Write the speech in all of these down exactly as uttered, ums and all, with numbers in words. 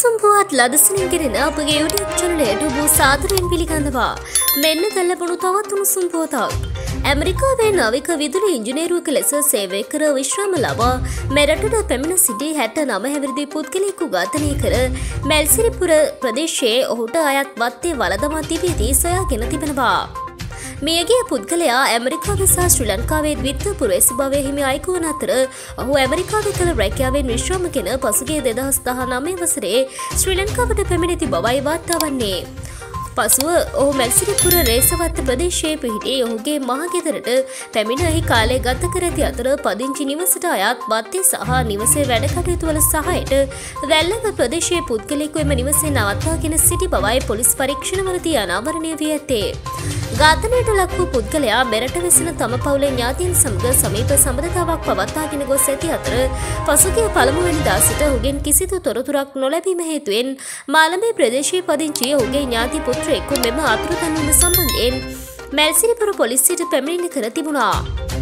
උණුසුම් පුවත් ලදසනින් ගෙනෙන අපගේ YouTube channelයට ඔබ සාදරයෙන් පිළිගන්නවා. මෙන්න දැල්ලපුණු තවත් උණුසුම් පුවතක්. ඇමරිකාවේ නාවික විදුලි ඉංජිනේරුවෙක් ලෙස සේවය කර විශ්‍රාම ලබා මෙරටට පැමිණ සිටි හැට නව හැවිරිදි පුද්ගලයෙකු ඝාතනය කර මැල්සිරිපුර ප්‍රදේශයේ ඔහුට අයත් වත්තේ වළදමා තිබෙදී සොයාගෙන තිබෙනවා. මියගිය පුද්ගලයා ඇමරිකාවේ සහ ශ්‍රී ලංකාවේ ද්විත්ව පුරවැසි භවය හිමි අයෙකු වන අතර ඔහු ඇමරිකාවේ කළ රැකියාවෙන් විශ්‍රාමගෙන පසුගිය දෙදහස් දහනවය වසරේ ශ්‍රී ලංකාවට පැමිණ ඇති බවයි වාර්තා වන්නේ. පසුව ඔහු මැල්සිරිපුර රේසවත්ත ප්‍රදේශයේ පිහිටි ඔහුගේ මහගෙදරට පැමිණ එහි කාලය ගත කර ඇති අතර පදිංචි නිවසට අයත් වත්තේ සහ නිවසේ වැඩ කටයුතු වල සහායට වැල්ලව ප්‍රදේශයේ පුද්ගලයෙකු එම නිවසේ නවත්වාගෙන සිටි බවයි පොලිස් පරීක්ෂණවලදී අනාවරණය වී ඇත්තේ. ඝාතනයට ලක් වූ පුද්ගලයා මෙරට වෙසෙන තම පවුලේ ඥාතීන් සමග සමීප සබඳතාවක් පවත්වාගෙන ගොස් ඇති අතර පසුගිය පළමුවැනිදා සිට ඔහුගෙන් කිසිදු තොරතුරක් නොලැබීම හේතුවෙන් මාළඹේ ප්‍රදේශයේ පදිංචි ඔහුගේ ඥාති පුත්‍රයෙකු මෙම අතුරුදන් වීම සම්බන්ධයෙන් මැල්සිරිපුර පොලිසියට පැමිණිලි කර තිබුණා.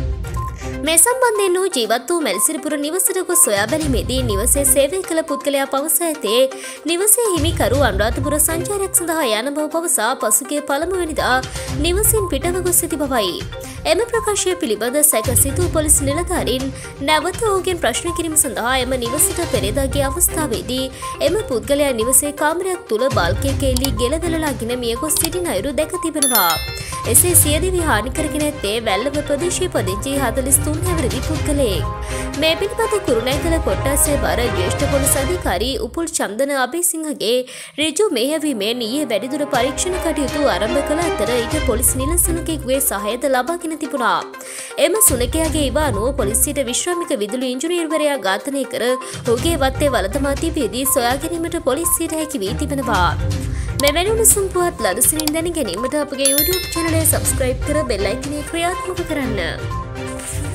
මේ සම්බන්ධයෙන් වූ ජීවත් වූ මැල්සිරිපුර නිවසට ගොස් සොයා බැලීමේදී නිවසේ සේවය කළ පුද්ගලයා පවසා ඇත්තේ නිවසේ හිමිකරු අනුරාධපුර සංචාරයක් සඳහා යන බව පවසා පසුගිය පළමුවැනිදා නිවසින් පිටව ගොස් ඇති බවයි. එම ප්‍රකාශය පිළිබඳ සැකසිතූ පොලිස් නිලධාරීන් නැවත ඔහුගෙන් ප්‍රශ්න කිරීම සඳහා එම නිවසට පෙරේදා ගිය අවස්ථාවේදී එම පුද්ගලයා නිවසේ කාමරයක් තුල බල්කයක එල්ලී ගෙලවලලාගෙන මියගොස් සිටින අයුරු දැක තිබෙනවා. එසේ සියදිවි හානි කරගෙන ඇත්තේ වැල්ලව ප්‍රදේශයේ පදිංචි හතළිස් තුන් හැවිරිදි පුද්ගලයෙක්. මේ පිළිබඳ කුරුණෑගල කොට්ටාසේ බර ජ්‍යෙෂ්ඨ පොලිස් අධිකාරී උපුල් චන්දන අබේසිංහගේ ඍජු මෙහෙයවීමෙන් ඊයේ වැඩිදුර පරීක්ෂණ කටයුතු ආරම්භ කළ අතර ඊට පොලිස් නිල සුනකයෙකුගේ සහායද ලබාගෙන තිබුණා. එම සුනකයාගේ ඉව අනුව පොලිසියට විශ්‍රාමික විදුලි ඉංජිනේරුවරයා ඝාතනය කර ඔහුගේ වත්තේ වළදමා තිබෙදී සොයා ගැනීමට පොලිසියට හැකි වී තිබෙනවා. මෙවැනි උණුසුම් පුවත් ලදසනින් දැන ගැනීමට අපගේ YouTube channel එක subscribe කර bell icon එක ක්‍රියාත්මක කරන්න.